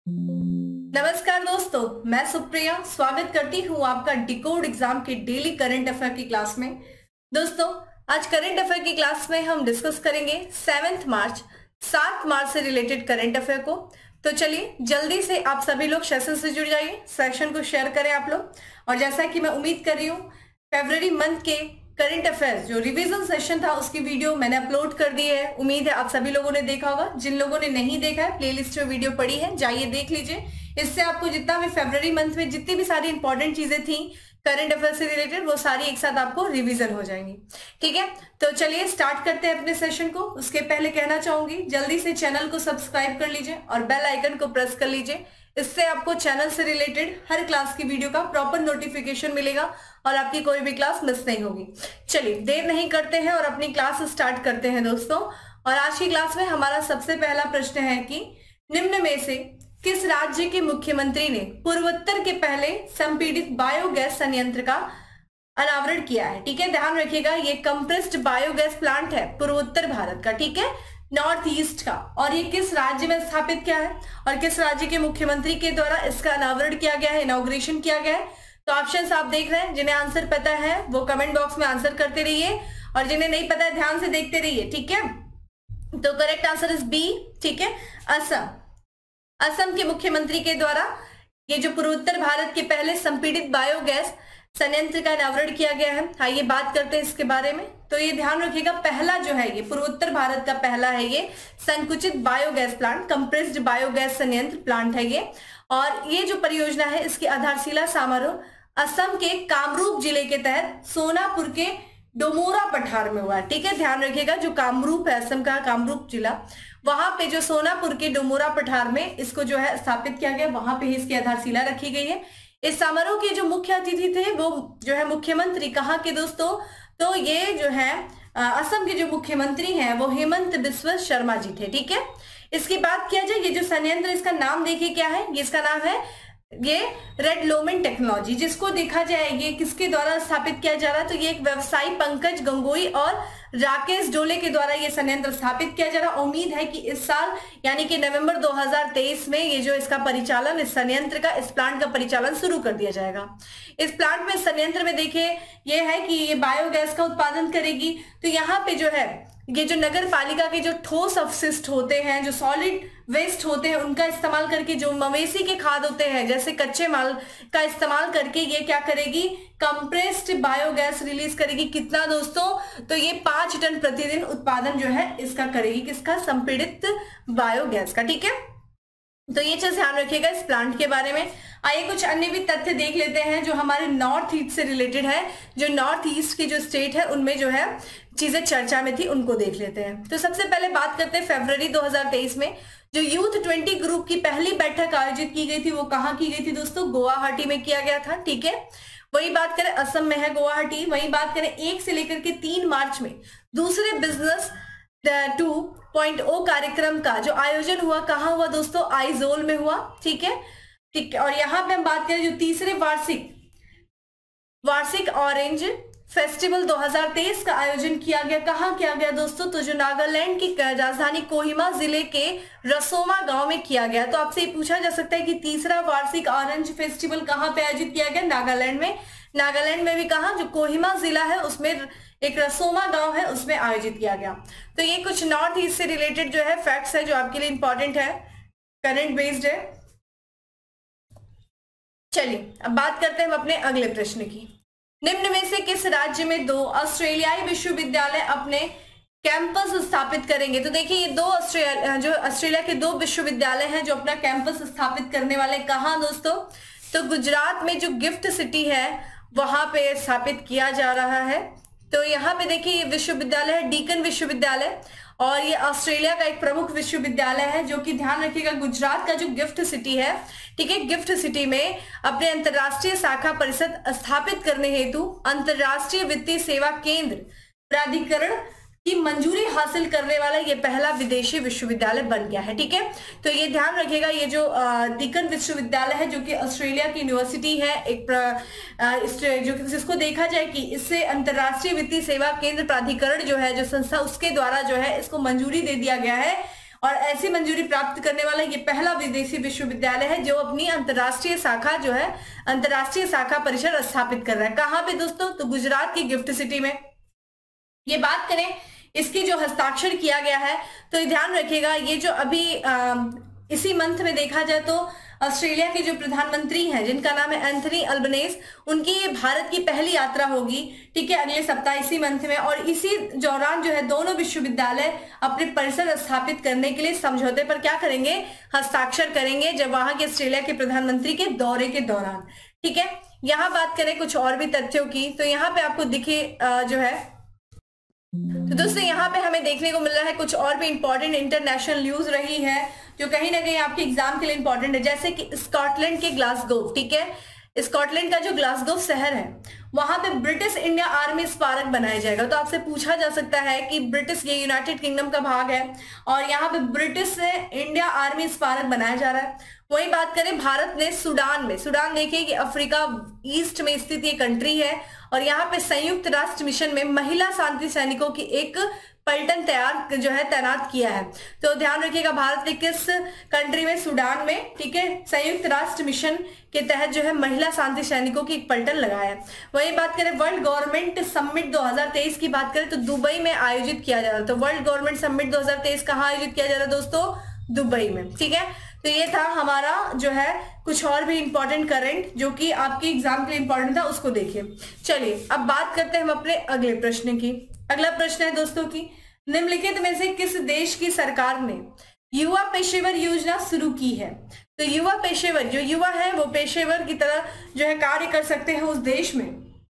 नमस्कार दोस्तों, मैं सुप्रिया स्वागत करती हूँ आपका डिकोड एग्जाम के डेली करंट अफेयर की क्लास में। दोस्तों, आज करंट अफेयर की क्लास में हम डिस्कस करेंगे 7 मार्च से रिलेटेड करंट अफेयर को। तो चलिए जल्दी से आप सभी लोग सेशन से जुड़ जाइए, सेशन को शेयर करें आप लोग। और जैसा कि मैं उम्मीद कर रही हूँ, फरवरी मंथ के करंट अफेयर्स जो रिवीजन सेशन था उसकी वीडियो मैंने अपलोड कर दी है। उम्मीद है आप सभी लोगों ने देखा होगा। जिन लोगों ने नहीं देखा है, प्लेलिस्ट में वीडियो पड़ी है, जाइए देख लीजिए। इससे आपको जितना भी फरवरी मंथ में जितनी भी सारी इंपॉर्टेंट चीजें थी करंट अफेयर से रिलेटेड, वो सारी एक साथ आपको रिवीजन हो जाएंगी। ठीक है, तो चलिए स्टार्ट करते हैं अपने सेशन को। उसके पहले कहना चाहूंगी, जल्दी से चैनल को सब्सक्राइब कर लीजिए और बेल आइकन को प्रेस कर लीजिए। इससे आपको चैनल से रिलेटेड हर क्लास की वीडियो का प्रॉपर नोटिफिकेशन मिलेगा और आपकी कोई भी क्लास मिस नहीं होगी। चलिए देर नहीं करते हैं और अपनी क्लास स्टार्ट करते हैं दोस्तों। और आज की क्लास में हमारा सबसे पहला प्रश्न है कि निम्न में से किस राज्य के मुख्यमंत्री ने पूर्वोत्तर के पहले संपीड़ित बायोगैस संयंत्र का अनावरण किया है। ठीक है, ध्यान रखिएगा, ये कंप्रेस्ड बायोगैस प्लांट है पूर्वोत्तर भारत का, ठीक है, नॉर्थ ईस्ट का। और ये किस राज्य में स्थापित किया है और किस राज्य के मुख्यमंत्री के द्वारा इसका अनावरण किया गया है, इनॉग्रेशन किया गया है। तो ऑप्शंस आप देख रहे हैं, जिन्हें आंसर पता है वो कमेंट बॉक्स में आंसर करते रहिए और जिन्हें नहीं पता है ध्यान से देखते रहिए। ठीक है, तो करेक्ट आंसर इज बी। ठीक है, असम के मुख्यमंत्री के द्वारा ये जो पूर्वोत्तर भारत के पहले संपीड़ित बायोगैस संयंत्र का अनावरण किया गया है। आइए बात करते हैं इसके बारे में। तो ये ध्यान रखिएगा, पहला जो है ये पूर्वोत्तर भारत का पहला है ये संकुचित बायोगैस प्लांट, कंप्रेस्ड बायोगैस संयंत्र प्लांट है ये। और ये जो परियोजना है इसकी आधारशिला समारोह असम के कामरूप जिले के तहत सोनापुर के डोमोरा पठार में हुआ है। ठीक है, ध्यान रखिएगा, जो कामरूप है असम का कामरूप जिला, वहां पे जो सोनापुर के डोमोरा पठार में इसको जो है स्थापित किया गया, वहां पे ही इसकी आधारशिला रखी गई है। इस समारोह के जो मुख्य अतिथि थे वो जो है मुख्यमंत्री कहाँ के दोस्तों, तो ये जो है असम के जो मुख्यमंत्री हैं वो हेमंत बिस्वा शर्मा जी थे। ठीक है, इसकी बात किया जाए, ये जो संयंत्र इसका नाम देखिए क्या है, ये इसका नाम है ये रेड लोमेन टेक्नोलॉजी। जिसको देखा जाए ये किसके द्वारा स्थापित किया जा रहा है, तो ये एक व्यवसायी पंकज गंगोई और राकेश डोले के द्वारा ये संयंत्र स्थापित किया जा रहा है। उम्मीद है कि इस साल यानी कि नवंबर 2023 में ये जो इसका परिचालन, इस संयंत्र का, इस प्लांट का परिचालन शुरू कर दिया जाएगा। इस प्लांट में, संयंत्र में देखिए ये है कि ये बायोगैस का उत्पादन करेगी। तो यहाँ पे जो है ये जो नगर पालिका के जो ठोस अपशिष्ट होते हैं, जो सॉलिड वेस्ट होते हैं, उनका इस्तेमाल करके, जो मवेशी के खाद होते हैं जैसे कच्चे माल का इस्तेमाल करके ये क्या करेगी, कंप्रेस्ड बायोगैस रिलीज करेगी। कितना दोस्तों, तो ये 5 टन प्रतिदिन उत्पादन जो है इसका करेगी, किसका, संपीड़ित बायोगैस का। ठीक है, तो ये चीज ध्यान रखिएगा इस प्लांट के बारे में। आइए कुछ अन्य भी तथ्य देख लेते हैं जो हमारे नॉर्थ ईस्ट से रिलेटेड है। जो नॉर्थ ईस्ट की जो स्टेट है उनमें जो है चीजें चर्चा में थी, उनको देख लेते हैं। तो सबसे पहले बात करते हैं फरवरी 2023 में जो यूथ 20 ग्रुप की पहली बैठक आयोजित की गई थी, वो कहाँ की गई थी दोस्तों, गुवाहाटी में किया गया था। ठीक है, वही बात करें असम में है गुवाहाटी। वही बात करें 1 से लेकर के 3 मार्च में दूसरे बिजनेस 2.0 कार्यक्रम का जो आयोजन हुआ, कहाँ हुआ दोस्तों, आइजोल में हुआ। ठीक है, ठीक है। और यहाँ पे हम बात करें जो तीसरे वार्षिक ऑरेंज फेस्टिवल 2023 का आयोजन किया गया, कहाँ किया गया दोस्तों, तो जो नागालैंड की राजधानी कोहिमा जिले के रसोमा गांव में किया गया। तो आपसे ये पूछा जा सकता है कि तीसरा वार्षिक ऑरेंज फेस्टिवल कहाँ पे आयोजित किया गया, नागालैंड में। नागालैंड में भी कहा, जो कोहिमा जिला है उसमें एक रसोमा गांव है, उसमें आयोजित किया गया। तो ये कुछ नॉर्थ ईस्ट से रिलेटेड जो है फैक्ट्स है जो आपके लिए इंपॉर्टेंट है, करंट बेस्ड है। चलिए अब बात करते हैं हम अपने अगले प्रश्न की। निम्न में से किस राज्य में 2 ऑस्ट्रेलियाई विश्वविद्यालय अपने कैंपस स्थापित करेंगे। तो देखिए ये ऑस्ट्रेलिया के 2 विश्वविद्यालय हैं जो अपना कैंपस स्थापित करने वाले, कहाँ दोस्तों, तो गुजरात में जो गिफ्ट सिटी है वहां पे स्थापित किया जा रहा है। तो यहाँ पे देखिए ये विश्वविद्यालय है डीकन विश्वविद्यालय और ये ऑस्ट्रेलिया का एक प्रमुख विश्वविद्यालय है जो कि ध्यान रखिएगा गुजरात का जो गिफ्ट सिटी है, ठीक है, गिफ्ट सिटी में अपने अंतर्राष्ट्रीय शाखा परिषद स्थापित करने हेतु अंतर्राष्ट्रीय वित्तीय सेवा केंद्र प्राधिकरण की मंजूरी हासिल करने वाला ये पहला विदेशी विश्वविद्यालय बन गया है। ठीक है, तो ये ध्यान रखिएगा, ये जो डीकन विश्वविद्यालय है जो कि ऑस्ट्रेलिया की यूनिवर्सिटी है, एक जो जिसको देखा जाए कि इससे अंतर्राष्ट्रीय वित्तीय सेवा केंद्र प्राधिकरण जो है, जो संस्था, उसके द्वारा जो है इसको मंजूरी दे दिया गया है और ऐसी मंजूरी प्राप्त करने वाला ये पहला विदेशी विश्वविद्यालय है जो अपनी अंतर्राष्ट्रीय शाखा जो है अंतर्राष्ट्रीय शाखा परिसर स्थापित कर रहा है। कहां पे दोस्तों? तो गुजरात की गिफ्ट सिटी में। ये बात करें इसकी जो हस्ताक्षर किया गया है तो ध्यान रखिएगा, ये जो अभी इसी मंथ में देखा जाए तो ऑस्ट्रेलिया के जो प्रधानमंत्री हैं जिनका नाम है एंथनी अल्बनेज, उनकी ये भारत की पहली यात्रा होगी, ठीक है, अगले सप्ताह इसी मंथ में। और इसी दौरान जो है दोनों विश्वविद्यालय अपने परिसर स्थापित करने के लिए समझौते पर क्या करेंगे? हस्ताक्षर करेंगे, जब वहां के ऑस्ट्रेलिया के प्रधानमंत्री के दौरे के दौरान। ठीक है, यहाँ बात करें कुछ और भी तथ्यों की तो यहाँ पे आपको दिखे जो है, तो दोस्तों यहाँ पे हमें देखने को मिल रहा है कुछ और भी इंपॉर्टेंट इंटरनेशनल न्यूज रही है जो कहीं ना कहीं आपके एग्जाम के लिए इंपॉर्टेंट है, जैसे कि स्कॉटलैंड के ग्लासगो, ठीक है, स्कॉटलैंड का जो ग्लासगो शहर है वहां पे ब्रिटिश इंडिया आर्मी स्मारक बनाया जाएगा। तो आपसे पूछा जा सकता है कि ब्रिटिश, ये यूनाइटेड किंगडम का भाग है और यहाँ पे ब्रिटिश इंडिया आर्मी स्मारक बनाया जा रहा है। वही बात करें भारत ने सूडान में, सूडान देखिए कि अफ्रीका ईस्ट में स्थित ये कंट्री है और यहाँ पे संयुक्त राष्ट्र मिशन में महिला शांति सैनिकों की एक पलटन तैनात किया है। तो ध्यान रखिएगा भारत ने किस कंट्री में? सूडान में, ठीक है, संयुक्त राष्ट्र मिशन के तहत जो है महिला शांति सैनिकों की एक पलटन लगाया है। वही बात करें वर्ल्ड गवर्नमेंट समिट 2023 की बात करें तो दुबई में आयोजित किया जा रहा है। तो वर्ल्ड गवर्नमेंट समिट 2023 कहाँ आयोजित किया जा रहा है दोस्तों? दुबई में। ठीक है, तो ये था हमारा जो है कुछ और भी इंपॉर्टेंट करंट जो कि आपके एग्जाम के लिए इंपॉर्टेंट था, उसको देखिए। चलिए अब बात करते हैं हम अपने अगले प्रश्न की। अगला प्रश्न है दोस्तों की, निम्नलिखित में से किस देश की सरकार ने युवा पेशेवर योजना शुरू की है? तो युवा पेशेवर, जो युवा है वो पेशेवर की तरह जो है कार्य कर सकते हैं उस देश में,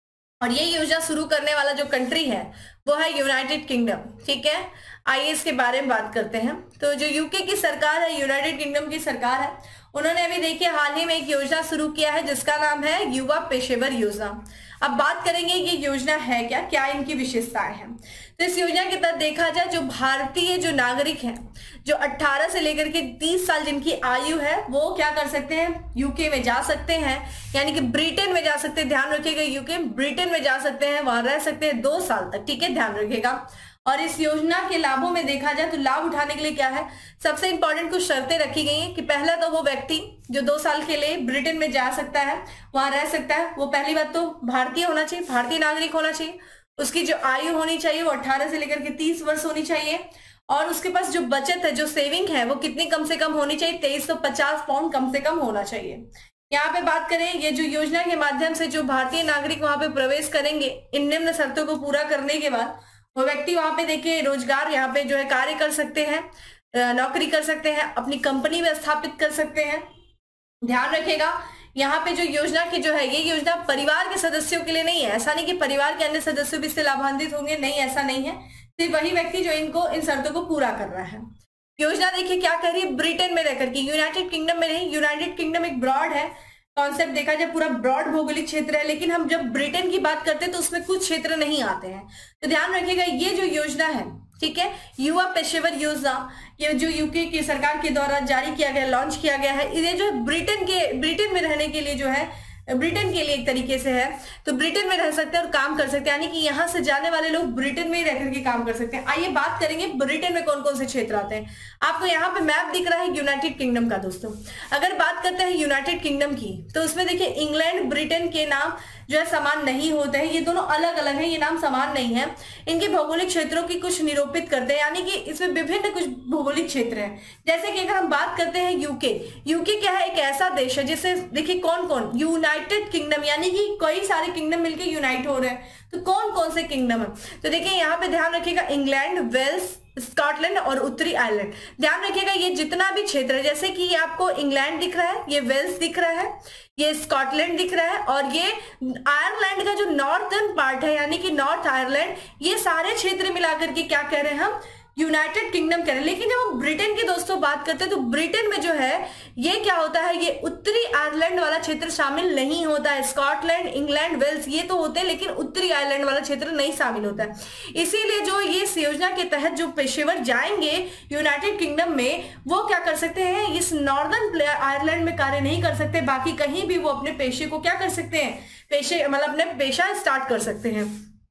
और ये योजना शुरू करने वाला जो कंट्री है वो है यूनाइटेड किंगडम। ठीक है, आइए इसके बारे में बात करते हैं। तो जो यूके की सरकार है, यूनाइटेड किंगडम की सरकार है, उन्होंने अभी देखिए हाल ही में एक योजना शुरू किया है जिसका नाम है युवा पेशेवर योजना। अब बात करेंगे ये योजना है क्या, क्या इनकी विशेषताएं हैं। तो इस योजना के तहत देखा जाए जो भारतीय जो नागरिक हैं जो 18 से लेकर के 30 साल जिनकी आयु है वो क्या कर सकते हैं? यूके में जा सकते हैं, यानी कि ब्रिटेन में जा सकते हैं। ध्यान रखिएगा, यूके ब्रिटेन में जा सकते हैं, वहां रह सकते हैं 2 साल तक। ठीक है, ध्यान रखिएगा। और इस योजना के लाभों में देखा जाए तो लाभ उठाने के लिए क्या है, सबसे इंपॉर्टेंट कुछ शर्तें रखी गई हैं कि पहला तो वो व्यक्ति जो 2 साल के लिए ब्रिटेन में जा सकता है, वहां रह सकता है, वो पहली बात तो भारतीय होना चाहिए, भारतीय नागरिक होना चाहिए। उसकी जो आयु होनी चाहिए वो 18 से लेकर के 30 वर्ष होनी चाहिए। और उसके पास जो बचत है, जो सेविंग है, वो कितनी कम से कम होनी चाहिए? 2350 पाउंड कम से कम होना चाहिए। यहाँ पे बात करें ये जो योजना के माध्यम से जो भारतीय नागरिक वहां पे प्रवेश करेंगे इन निम्न शर्तों को पूरा करने के बाद, वो व्यक्ति वहां पे देखिए रोजगार यहाँ पे जो है कार्य कर सकते हैं, नौकरी कर सकते हैं, अपनी कंपनी में स्थापित कर सकते हैं। ध्यान रखिएगा यहाँ पे जो योजना की जो है ये योजना परिवार के सदस्यों के लिए नहीं है। ऐसा नहीं कि परिवार के अन्य सदस्य भी इससे लाभान्वित होंगे, नहीं, ऐसा नहीं है। सिर्फ वही व्यक्ति जो इन शर्तों को पूरा कर रहा है। योजना देखिए क्या कह रही है, ब्रिटेन में रहकर के, यूनाइटेड किंगडम में नहीं। यूनाइटेड किंगडम एक ब्रॉड है कॉन्सेप्ट, देखा जाए पूरा ब्रॉड भौगोलिक क्षेत्र है, लेकिन हम जब ब्रिटेन की बात करते हैं तो उसमें कुछ क्षेत्र नहीं आते हैं। तो ध्यान रखिएगा ये जो योजना है, ठीक है, युवा पेशेवर योजना, ये जो यूके की सरकार के द्वारा जारी किया गया, लॉन्च किया गया है, ये जो ब्रिटेन में रहने के लिए जो है, ब्रिटेन के लिए एक तरीके से है, तो ब्रिटेन में रह सकते हैं और काम कर सकते हैं, यानी कि यहाँ से जाने वाले लोग ब्रिटेन में ही रह करके काम कर सकते हैं। आइए बात करेंगे ब्रिटेन में कौन कौन से क्षेत्र आते हैं। आपको यहाँ पे मैप दिख रहा है यूनाइटेड किंगडम का। दोस्तों अगर बात करते हैं यूनाइटेड किंगडम की तो उसमें देखिए इंग्लैंड, ब्रिटेन के नाम जो है समान नहीं होते हैं, ये दोनों अलग अलग हैं, ये नाम समान नहीं है। इनके भौगोलिक क्षेत्रों की कुछ निरूपित करते हैं, यानी कि इसमें विभिन्न कुछ भौगोलिक क्षेत्र हैं। जैसे कि अगर हम बात करते हैं यूके क्या है, एक ऐसा देश है जिससे देखिए कौन कौन, यूनाइटेड किंगडम, यानी कि कई सारे किंगडम मिलकर यूनाइट हो रहे हैं। तो कौन कौन से किंगडम है, तो देखिए यहाँ पे ध्यान रखिएगा इंग्लैंड, वेल्स, स्कॉटलैंड और उत्तरी आयरलैंड। ध्यान रखिएगा ये जितना भी क्षेत्र है, जैसे कि ये आपको इंग्लैंड दिख रहा है, ये वेल्स दिख रहा है, ये स्कॉटलैंड दिख रहा है, और ये आयरलैंड का जो नॉर्थर्न पार्ट है यानी कि नॉर्थ आयरलैंड, ये सारे क्षेत्र मिलाकर के क्या कह रहे हैं हम, यूनाइटेड किंगडम कह रहे हैं। लेकिन जब हम ब्रिटेन की दोस्तों बात करते हैं तो ब्रिटेन में जो है ये क्या होता है, ये उत्तरी आयरलैंड वाला क्षेत्र शामिल नहीं होता है। स्कॉटलैंड, इंग्लैंड, वेल्स ये तो होते हैं, लेकिन उत्तरी आयरलैंड वाला क्षेत्र नहीं शामिल होता है। इसीलिए जो ये इस योजना के तहत जो पेशेवर जाएंगे यूनाइटेड किंगडम में, वो क्या कर सकते हैं, इस नॉर्दर्न आयरलैंड में कार्य नहीं कर सकते, बाकी कहीं भी वो अपने पेशे को क्या कर सकते हैं, पेशा स्टार्ट कर सकते हैं।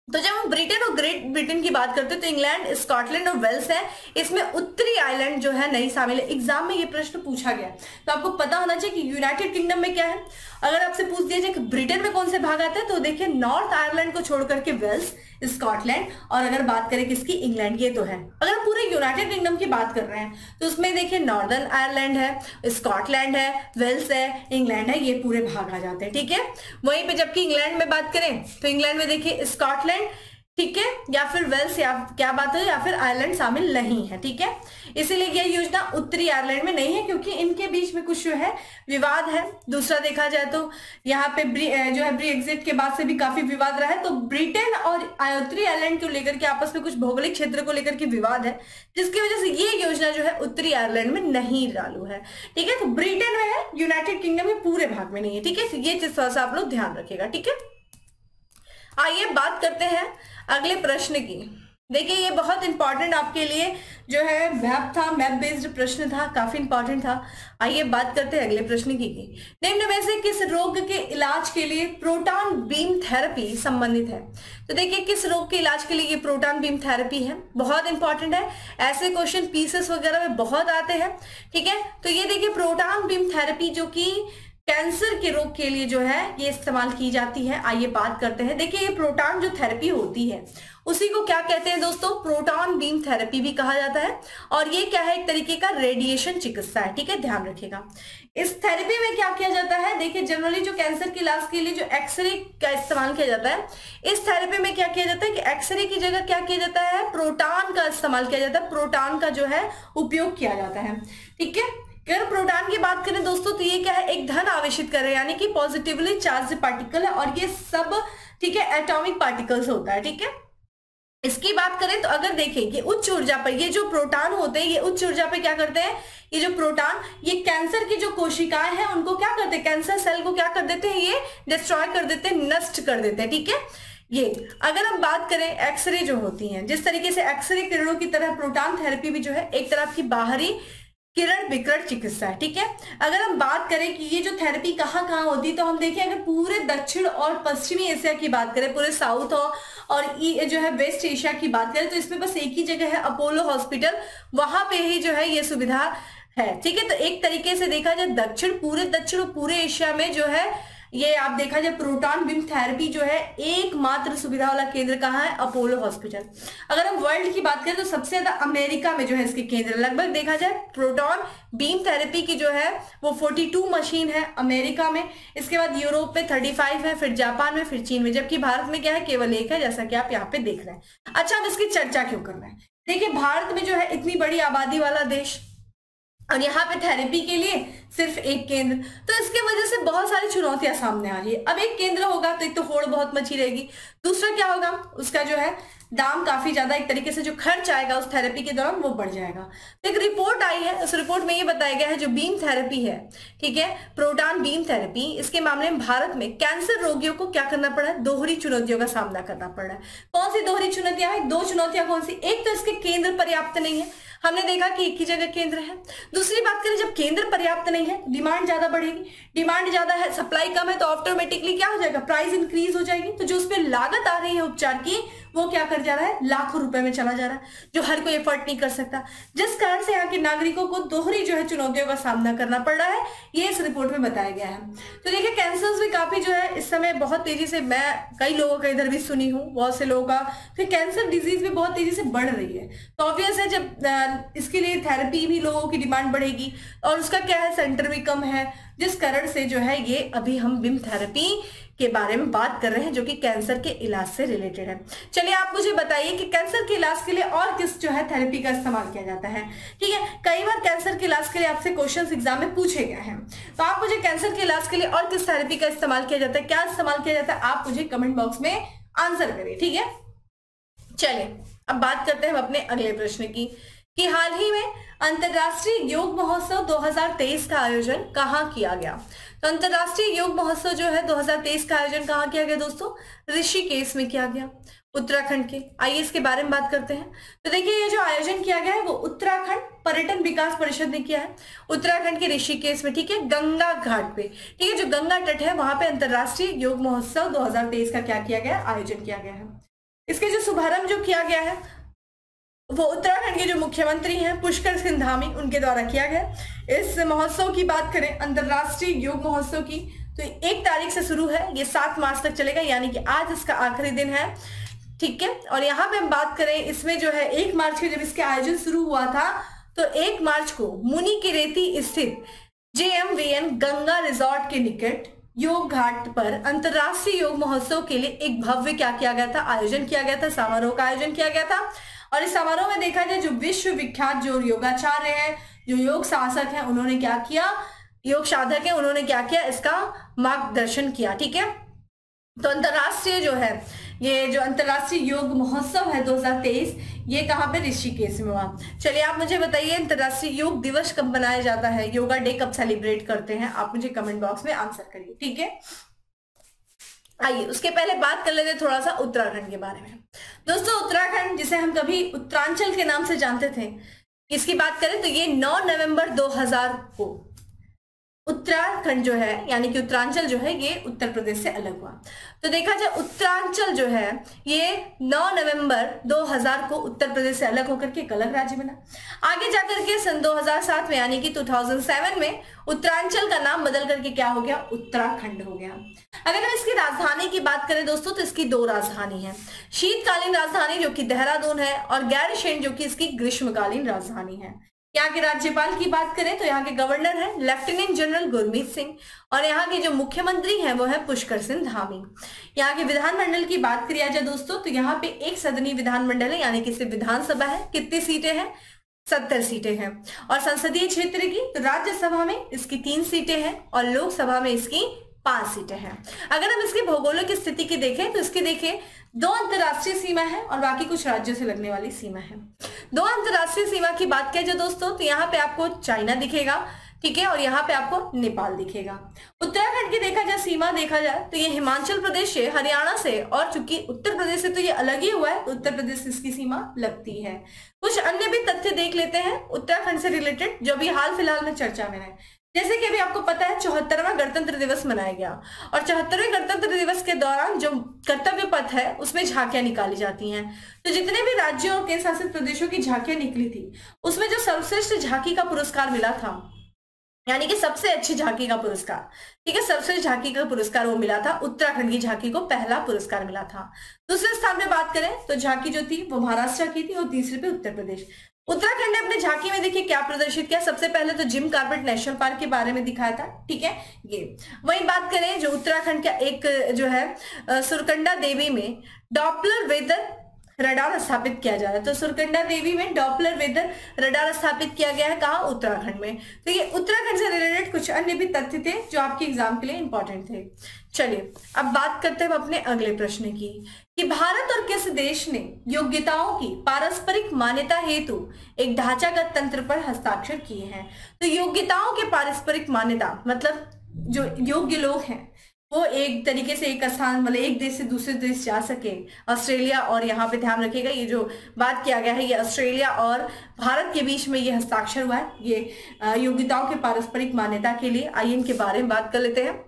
तो जब हम ब्रिटेन और ग्रेट ब्रिटेन की बात करते हैं तो इंग्लैंड, स्कॉटलैंड और वेल्स है, इसमें उत्तरी आयरलैंड जो है नहीं शामिल है। एग्जाम में ये प्रश्न पूछा गया, तो आपको पता होना चाहिए कि यूनाइटेड किंगडम में क्या है। अगर आपसे पूछ दिया जाए कि ब्रिटेन में कौन से भाग आते हैं, तो देखिए नॉर्थ आयरलैंड को छोड़ करके वेल्स, स्कॉटलैंड, और अगर बात करें किसकी, इंग्लैंड, ये तो है। अगर हम पूरे यूनाइटेड किंगडम की बात कर रहे हैं तो उसमें देखिए नॉर्दर्न आयरलैंड है, स्कॉटलैंड है, वेल्स है, इंग्लैंड है, ये पूरे भाग आ जाते हैं, ठीक है। वहीं पे जबकि इंग्लैंड में बात करें तो इंग्लैंड में देखिए स्कॉटलैंड, ठीक है, या फिर वेल्स, या क्या बात है, या फिर आयरलैंड शामिल नहीं है, ठीक है। इसीलिए यह योजना उत्तरी आयरलैंड में नहीं है, क्योंकि इनके बीच में कुछ जो है विवाद है। दूसरा देखा जाए तो यहाँ पे जो है ब्रेक्जिट के बाद से भी काफी विवाद रहा है, तो ब्रिटेन और उत्तरी आयरलैंड को लेकर के आपस में कुछ भौगोलिक क्षेत्र को लेकर के विवाद है, जिसकी वजह से ये योजना जो है उत्तरी आयरलैंड में नहीं लागू है, ठीक है। तो ब्रिटेन में है, यूनाइटेड किंगडम में पूरे भाग में नहीं है, ठीक है। ये चीज थोड़ा सा आप लोग ध्यान रखिएगा, ठीक है। आइए बात करते हैं अगले प्रश्न की। देखिए ये बहुत इंपॉर्टेंट आपके लिए जो है मैप था, मैप बेस्ड प्रश्न था, काफी इंपॉर्टेंट था। आइए बात करते हैं अगले प्रश्न की। निम्न में से किस रोग के इलाज के लिए प्रोटॉन बीम थेरेपी संबंधित है? तो देखिए किस रोग के इलाज के लिए ये प्रोटॉन बीम थेरेपी है, बहुत इंपॉर्टेंट है। ऐसे क्वेश्चन पीसेस वगैरह में बहुत आते हैं, ठीक है। तो ये देखिए प्रोटॉन बीम थेरेपी जो कि कैंसर के रोग के लिए जो है ये इस्तेमाल की जाती है। आइए बात करते हैं। देखिए ये प्रोटॉन जो थेरेपी होती है उसी को क्या कहते हैं दोस्तों? प्रोटॉन बीम थेरेपी भी कहा जाता है। और ये क्या है? एक तरीके का रेडिएशन चिकित्सा है, ठीक है, ध्यान रखिएगा। इस थेरेपी में क्या किया जाता है? देखिए जनरली जो कैंसर के इलाज के लिए जो एक्सरे का इस्तेमाल किया जाता है, इस थेरेपी में क्या किया जाता है कि एक्सरे की जगह क्या किया जाता है? प्रोटॉन का इस्तेमाल किया जाता है, प्रोटॉन का जो है उपयोग किया जाता है, ठीक है। अगर प्रोटॉन की बात करें दोस्तों तो ये क्या है? एक धन आवेशित कर रहे हैं, यानी कि पॉजिटिवली चार्ज पार्टिकल है, और ये सब ठीक है एटॉमिक पार्टिकल्स होता है, ठीक है। इसकी बात करें तो अगर देखें ये उच्च ऊर्जा पर, ये जो प्रोटॉन होते हैं ये उच्च ऊर्जा पे क्या करते हैं? ये जो प्रोटॉन ये कैंसर की जो कोशिकाएं हैं उनको क्या करते हैं? कैंसर सेल को क्या कर देते हैं? ये डिस्ट्रॉय कर देते हैं, नष्ट कर देते हैं, ठीक है। ये अगर हम बात करें एक्सरे जो होती हैं, जिस तरीके से एक्सरे किरणों की तरह प्रोटॉन थेरेपी भी जो है एक तरह की बाहरी किरण विकिरण चिकित्सा है, ठीक है। अगर हम बात करें कि ये जो थेरेपी कहाँ कहाँ होती है, तो हम देखें अगर पूरे दक्षिण और पश्चिमी एशिया की बात करें, पूरे साउथ और जो है वेस्ट एशिया की बात करें, तो इसमें बस एक ही जगह है अपोलो हॉस्पिटल, वहां पे ही जो है ये सुविधा है, ठीक है। तो एक तरीके से देखा जाए पूरे दक्षिण और पूरे एशिया में जो है ये आप देखा जाए प्रोटॉन बीम थेरेपी जो है एकमात्र सुविधा वाला केंद्र कहाँ है? Apollo hospital. अगर हम वर्ल्ड की बात करें तो सबसे ज्यादा अमेरिका में जो है इसके केंद्र, लगभग देखा जाए प्रोटॉन बीम थेरेपी की जो है वो 42 मशीन है अमेरिका में। इसके बाद यूरोप में 35 है, फिर जापान में, फिर चीन में, जबकि भारत में क्या है? केवल एक है, जैसा कि आप यहाँ पे देख रहे हैं। अच्छा, हम इसकी चर्चा क्यों कर रहे हैं? देखिए भारत में जो है इतनी बड़ी आबादी वाला देश, और यहाँ पे थेरेपी के लिए सिर्फ एक केंद्र, तो इसके वजह से बहुत सारी चुनौतियां सामने आ रही है। अब एक केंद्र होगा तो एक तो होड़ बहुत मची रहेगी, दूसरा क्या होगा? उसका जो है दाम काफी ज्यादा, एक तरीके से जो खर्च आएगा उस थेरेपी के दौरान वो बढ़ जाएगा। तो एक रिपोर्ट आई है, उस रिपोर्ट में ये बताया गया है जो बीम थेरेपी है, ठीक है, प्रोटॉन बीम थेरेपी, इसके मामले में भारत में कैंसर रोगियों को क्या करना पड़ा है? दोहरी चुनौतियों का सामना करना पड़ रहा है। कौन सी दोहरी चुनौतियां है? दो चुनौतियां कौन सी? एक तो इसके केंद्र पर्याप्त नहीं है, हमने देखा कि एक ही जगह केंद्र है। दूसरी बात करें, जब केंद्र पर्याप्त नहीं है डिमांड ज्यादा बढ़ेगी, डिमांड ज्यादा है सप्लाई कम है, तो ऑटोमेटिकली क्या हो जाएगा? प्राइस इंक्रीज हो जाएगी। तो जो उस पर लागत आ रही है उपचार की वो क्या कर जा रहा है? लाखों रुपए में चला जा रहा है, जो हर कोई एफर्ट नहीं कर सकता, जिस कारण से यहाँ के नागरिकों को दोहरी जो है चुनौतियों का सामना करना पड़ रहा है, ये इस रिपोर्ट में बताया गया है। तो देखिए कैंसर्स भी काफी जो है इस समय बहुत तेजी से, मैं कई लोगों का इधर भी सुनी हूँ, बहुत से लोगों का, फिर कैंसर डिजीज भी बहुत तेजी से बढ़ रही है। तो ऑब्वियस है जब इसके लिए थेरेपी भी लोगों की डिमांड बढ़ेगी, और उसका क्या है? सेंटर भी कम है, जिस कारण से जो है ये अभी हम बीम थेरेपी के बारे में बात कर रहे हैं, जो कि कैंसर के इलाज से रिलेटेड है। चलिए आप मुझे बताइए कि कैंसर के इलाज के लिए और किस जो है थेरेपी का इस्तेमाल किया जाता है, ठीक है। कई बार कैंसर के इलाज के लिए आपसे क्वेश्चंस एग्जाम में पूछे गए हैं, तो आप मुझे कैंसर के इलाज के लिए और किस थेरेपी का इस्तेमाल किया जाता है, क्या इस्तेमाल किया जाता है, आप मुझे कमेंट बॉक्स में आंसर करिए, ठीक है। चलिए अब बात करते हैं हम अपने अगले प्रश्न की, कि हाल ही में अंतरराष्ट्रीय योग महोत्सव 2023 का आयोजन कहाँ किया गया? तो अंतरराष्ट्रीय योग महोत्सव जो है 2023 का आयोजन कहाँ किया गया दोस्तों? ऋषिकेश में किया गया, उत्तराखंड के। आइए इसके बारे में बात करते हैं। तो देखिए ये जो आयोजन किया गया है वो उत्तराखंड पर्यटन विकास परिषद ने किया है, उत्तराखंड के ऋषिकेश में, ठीक है, गंगा घाट पे, ठीक है, जो गंगा तट है वहां पे अंतरराष्ट्रीय योग महोत्सव 2023 का क्या किया गया? आयोजन किया गया है। इसके जो शुभारंभ जो किया गया है वो उत्तराखंड के जो मुख्यमंत्री हैं पुष्कर सिंह धामी उनके द्वारा किया गया। इस महोत्सव की बात करें, अंतरराष्ट्रीय योग महोत्सव की, तो 1 तारीख से शुरू है, ये 7 मार्च तक चलेगा, यानी कि आज इसका आखिरी दिन है। ठीक है, और यहाँ पे हम बात करें, इसमें जो है 1 मार्च को जब इसके आयोजन शुरू हुआ था तो 1 मार्च को मुनि की रेती स्थित JMVN गंगा रिजॉर्ट के निकट योग घाट पर अंतरराष्ट्रीय योग महोत्सव के लिए एक भव्य क्या किया गया था, आयोजन किया गया था, समारोह का आयोजन किया गया था। और इस समारोह में देखा जाए जो विश्व विख्यात जो योगाचार्य हैं, जो योग शासक हैं, उन्होंने क्या किया, योग साधक है, उन्होंने क्या किया, इसका मार्गदर्शन किया। ठीक है, तो अंतरराष्ट्रीय जो है ये जो अंतरराष्ट्रीय योग महोत्सव है 2023, ये कहाँ पे, ऋषिकेश में हुआ। चलिए आप मुझे बताइए अंतरराष्ट्रीय योग दिवस कब मनाया जाता है, योगा डे कब सेलिब्रेट करते हैं, आप मुझे कमेंट बॉक्स में आंसर करिए। ठीक है, आइए उसके पहले बात कर लेते हैं थोड़ा सा उत्तराखंड के बारे में। दोस्तों उत्तराखंड जिसे हम कभी उत्तरांचल के नाम से जानते थे, इसकी बात करें तो ये 9 नवंबर 2000 को उत्तराखंड जो है यानी कि उत्तरांचल जो है ये उत्तर प्रदेश से अलग हुआ। तो देखा जाए उत्तरांचल जो है ये 9 नवंबर 2000 को उत्तर प्रदेश से अलग होकर के एक अलग राज्य बना। आगे जाकर के सन 2007 में यानी कि 2007 में उत्तरांचल का नाम बदल करके क्या हो गया, उत्तराखंड हो गया। अगर हम इसकी राजधानी की बात करें दोस्तों तो इसकी 2 राजधानी है, शीतकालीन राजधानी जो कि देहरादून है और गैरसैंण जो कि इसकी ग्रीष्मकालीन राजधानी है। यहाँ के राज्यपाल की बात करें तो यहाँ के गवर्नर हैं लेफ्टिनेंट जनरल गुरमीत सिंह और यहाँ के जो मुख्यमंत्री हैं वो है पुष्कर सिंह धामी। यहाँ के विधानमंडल की बात करिए जाए दोस्तों तो यहाँ पे 1 सदनीय विधानमंडल है, यानी कि सिर्फ विधानसभा है। कितनी सीटें हैं, 70 सीटें हैं। और संसदीय क्षेत्र की तो राज्यसभा में इसकी 3 सीटें हैं और लोकसभा में इसकी 5 सीटें हैं। अगर हम इसकी भौगोलिक स्थिति की देखें तो इसकी देखें 2 अंतरराष्ट्रीय सीमा है और बाकी कुछ राज्यों से लगने वाली सीमा है। 2 अंतरराष्ट्रीय सीमा की बात किया जाए दोस्तों तो यहाँ पे आपको चाइना दिखेगा, ठीक है, और यहाँ पे आपको नेपाल दिखेगा। उत्तराखंड की देखा जाए सीमा देखा जाए तो ये हिमाचल प्रदेश से, हरियाणा से और चूंकि उत्तर प्रदेश से तो ये अलग ही हुआ है, उत्तर प्रदेश से इसकी सीमा लगती है। कुछ अन्य भी तथ्य देख लेते हैं उत्तराखंड से रिलेटेड जो भी हाल फिलहाल में चर्चा में है। जैसे कि अभी आपको पता है 74वां गणतंत्र दिवस मनाया गया और 74वें गणतंत्र दिवस के दौरान जो कर्तव्य पथ है उसमें झांकियां निकाली जाती हैं। तो जितने भी राज्यों और केंद्र शासित प्रदेशों की झांकियां निकली थी उसमें जो सर्वश्रेष्ठ झांकी का पुरस्कार मिला था, यानी कि सबसे अच्छी झांकी का पुरस्कार, ठीक है, सर्वश्रेष्ठ झांकी का पुरस्कार वो मिला था, उत्तराखंड की झांकी को पहला पुरस्कार मिला था। दूसरे स्थान पे बात करें तो झांकी जो थी वो महाराष्ट्र की थी और तीसरे पे उत्तर प्रदेश। उत्तराखंड ने अपने झांकी में देखिए क्या प्रदर्शित किया, सबसे पहले तो जिम कॉर्बेट नेशनल पार्क के बारे में दिखाया था, ठीक है। ये वही बात करें जो उत्तराखंड का एक जो है सुरकंडा देवी में डॉपलर वेदर रडार स्थापित किया जा रहा है। तो सुरकंडा देवी में डॉपलर वेदर रडार स्थापित किया गया है, कहाँ, उत्तराखंड में। तो ये उत्तराखंड से रिलेटेड कुछ अन्य भी तथ्य थे जो आपके एग्जाम के लिए इंपॉर्टेंट थे। चलिए अब बात करते हैं अपने अगले प्रश्न की कि भारत और किस देश ने योग्यताओं की पारस्परिक मान्यता हेतु एक ढांचागत तंत्र पर हस्ताक्षर किए हैं। तो योग्यताओं के पारस्परिक मान्यता मतलब जो योग्य लोग हैं वो एक तरीके से एक स्थान मतलब एक देश से दूसरे देश जा सके। ऑस्ट्रेलिया और यहाँ पे ध्यान रखिएगा ये जो बात किया गया है ये ऑस्ट्रेलिया और भारत के बीच में ये हस्ताक्षर हुआ है, ये योग्यताओं के पारस्परिक मान्यता के लिए। आइए इनके बारे में बात कर लेते हैं।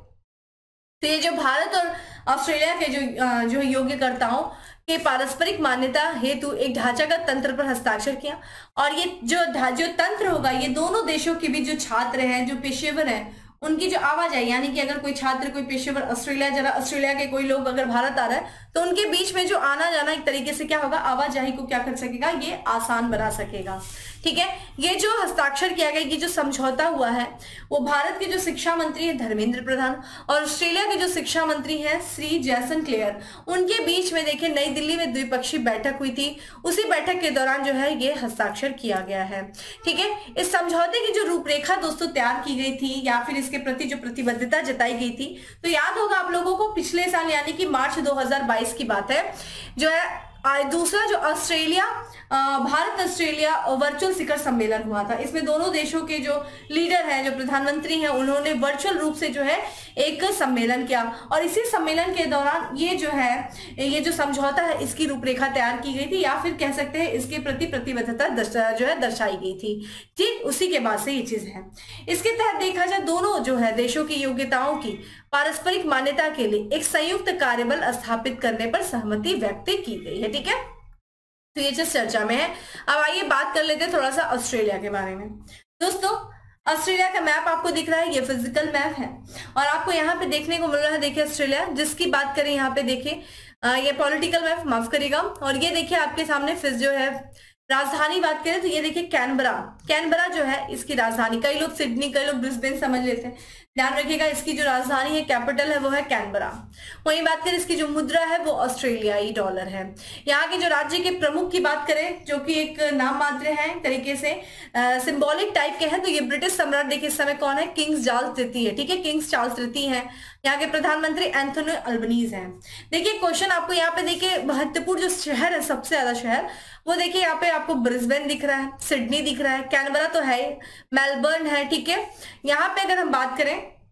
तो ये जो भारत और ऑस्ट्रेलिया के जो योग्यकर्ताओं के पारस्परिक मान्यता हेतु एक ढांचागत तंत्र पर हस्ताक्षर किया और ये जो तंत्र होगा ये दोनों देशों के बीच जो छात्र हैं, जो पेशेवर हैं, उनकी जो आवाजाही, यानी कि अगर कोई छात्र, कोई पेशेवर ऑस्ट्रेलिया के कोई लोग अगर भारत आ रहा है तो उनके बीच में जो आना जाना एक तरीके से क्या होगा, आवाजाही को क्या कर सकेगा, ये आसान बना सकेगा, ठीक है। ये जो हस्ताक्षर किया गया, ये जो समझौता हुआ है वो भारत के जो शिक्षा मंत्री है धर्मेंद्र प्रधान और ऑस्ट्रेलिया के जो शिक्षा मंत्री हैं श्री जैसन क्लेयर, उनके बीच में देखिए नई दिल्ली में द्विपक्षीय बैठक हुई थी। उसी बैठक के दौरान जो है ये हस्ताक्षर किया गया है, ठीक है। इस समझौते की जो रूपरेखा दोस्तों तैयार की गई थी या फिर इसके प्रति जो प्रतिबद्धता जताई गई थी, तो याद होगा आप लोगों को पिछले साल यानी कि मार्च 2022 की बात है, जो है दूसरा जो भारत ऑस्ट्रेलिया वर्चुअल शिखर सम्मेलन हुआ था। इसमें दोनों देशों के जो लीडर हैं, जो प्रधानमंत्री हैं, उन्होंने वर्चुअल रूप से जो है एक सम्मेलन किया और इसी सम्मेलन के दौरान ये जो समझौता है इसकी रूपरेखा तैयार की गई थी, या फिर कह सकते हैं इसके प्रति प्रतिबद्धता दर्शाई गई थी। ठीक, उसी के बाद से ये चीज है। इसके तहत देखा जाए दोनों जो है देशों की योग्यताओं की पारस्परिक मान्यता के लिए एक संयुक्त कार्यबल स्थापित करने पर सहमति व्यक्त की गई है। ठीक है, तो ये चीज चर्चा में है। अब आइए बात कर लेते हैं थोड़ा सा ऑस्ट्रेलिया के बारे में। दोस्तों, ऑस्ट्रेलिया का मैप आपको दिख रहा है, ये फिजिकल मैप है और आपको यहाँ पे देखने को मिल रहा है, देखिए ऑस्ट्रेलिया जिसकी बात करें यहाँ पे देखिए ये पॉलिटिकल मैप, माफ करिएगा, और ये देखिए आपके सामने जो है राजधानी बात करें तो ये देखिए कैनबरा जो है इसकी राजधानी, कई लोग सिडनी कई लोग ब्रिस्बेन समझ लेते हैं, ध्यान रखिएगा इसकी जो राजधानी है कैपिटल है वो है कैनबरा। वहीं बात करें इसकी जो मुद्रा है वो ऑस्ट्रेलियाई डॉलर है। यहाँ के जो राज्य के प्रमुख की बात करें जो कि एक नाम मात्र है तरीके से सिंबॉलिक टाइप के हैं, तो ये ब्रिटिश सम्राट देखिए इस समय कौन है, किंग्स चार्ल्स तृतीय है। ठीक है, किंग्स चार्ल्स तृतीय है। यहाँ के प्रधानमंत्री एंथोनी अल्बनीज हैं। देखिए क्वेश्चन आपको यहाँ पे देखिए महत्वपूर्ण जो शहर है सबसे ज्यादा शहर वो देखिए यहाँ पे आपको ब्रिस्बेन दिख रहा है, सिडनी दिख रहा है, कैनबरा तो है, मेलबर्न है। ठीक है, यहाँ पे अगर हम बात करें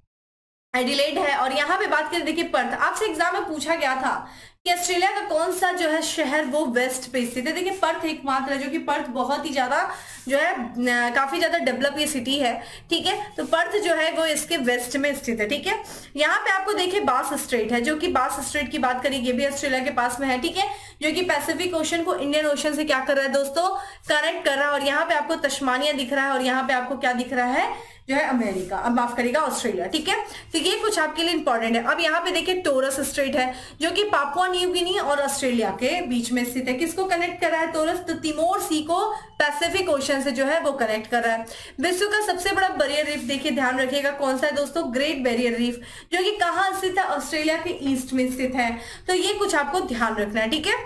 एडिलेड है और यहाँ पे बात करें देखिए पर्थ। आपसे एग्जाम में पूछा गया था कि ऑस्ट्रेलिया का कौन सा जो है शहर वो वेस्ट पे स्थित है। देखिए पर्थ एकमात्र है जो कि पर्थ बहुत ही ज्यादा जो है काफी ज्यादा डेवलप ये सिटी है। ठीक है, तो पर्थ जो है वो इसके वेस्ट में स्थित है। ठीक है, यहाँ पे आपको देखिए बास स्ट्रेट है, जो कि बास स्ट्रेट की बात करें ये भी ऑस्ट्रेलिया के पास में है। ठीक है, जो कि पैसिफिक ओशन को इंडियन ओशन से क्या कर रहा है दोस्तों, कनेक्ट कर रहा है। और यहाँ पे आपको तस्मानिया दिख रहा है और यहाँ पे आपको क्या दिख रहा है जो है अमेरिका, अब माफ करिएगा ऑस्ट्रेलिया। ठीक है, तो ये कुछ आपके लिए इंपॉर्टेंट है। अब यहाँ पे देखिए टोरस स्ट्रेट है जो कि पापुआ न्यू गिनी और ऑस्ट्रेलिया के बीच में स्थित है। किसको कनेक्ट कर रहा है टोरस, तो तिमोर सी को पैसिफिक ओशन से जो है वो कनेक्ट कर रहा है। विश्व का सबसे बड़ा बैरियर रीफ देखिए ध्यान रखिएगा कौन सा है दोस्तों, ग्रेट बैरियर रीफ, जो कि कहाँ स्थित है, ऑस्ट्रेलिया के ईस्ट में स्थित है। तो ये कुछ आपको ध्यान रखना है। ठीक है,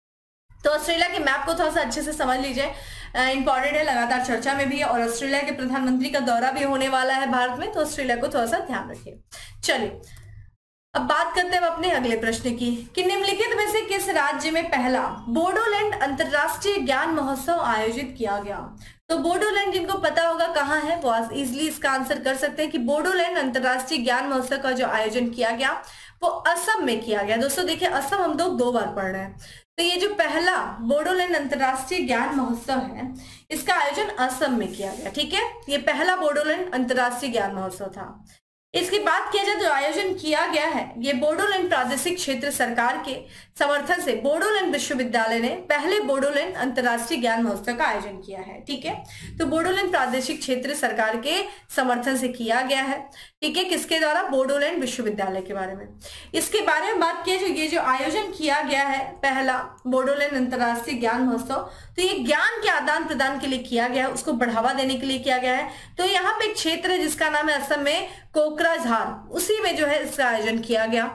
तो ऑस्ट्रेलिया के मैप को थोड़ा सा अच्छे से समझ लीजिए, इंपॉर्टेंट है, लगातार चर्चा में भी है और ऑस्ट्रेलिया के प्रधानमंत्री का दौरा भी होने वाला है भारत में, तो ऑस्ट्रेलिया को थोड़ा सा ध्यान रखिए। चलिए अब बात करते हैं अपने अगले प्रश्न की कि निम्नलिखित में से किस राज्य में पहला बोडोलैंड अंतरराष्ट्रीय ज्ञान महोत्सव आयोजित किया गया। तो बोडोलैंड जिनको पता होगा कहाँ है वो इजिली इसका आंसर कर सकते हैं कि बोडोलैंड अंतरराष्ट्रीय ज्ञान महोत्सव का जो आयोजन किया गया वो असम में किया गया। दोस्तों देखिए असम हम दो बार पढ़ रहे हैं, तो ये जो पहला बोडोलैंड अंतरराष्ट्रीय ज्ञान महोत्सव है इसका आयोजन असम में किया गया। ठीक है, ये पहला बोडोलैंड अंतरराष्ट्रीय ज्ञान महोत्सव था। इसकी बात किया जाए जो आयोजन किया गया है ये बोडोलैंड प्रादेशिक क्षेत्र सरकार के समर्थन से बोडोलैंड विश्वविद्यालय ने पहले बोडोलैंड अंतरराष्ट्रीय ज्ञान महोत्सव का आयोजन किया है। ठीक है, तो बोडोलैंड प्रादेशिक क्षेत्र सरकार के समर्थन से किया गया है। ठीक है, किसके द्वारा, बोडोलैंड विश्वविद्यालय के बारे में। इसके बारे में बात किया जो ये जो आयोजन किया गया है पहला बोडोलैंड अंतरराष्ट्रीय ज्ञान महोत्सव, तो ये ज्ञान के आदान प्रदान के लिए किया गया है, उसको बढ़ावा देने के लिए किया गया है। तो यहाँ पे एक क्षेत्र है जिसका नाम है असम में कोकराझार, उसी में जो है इसका आयोजन किया गया।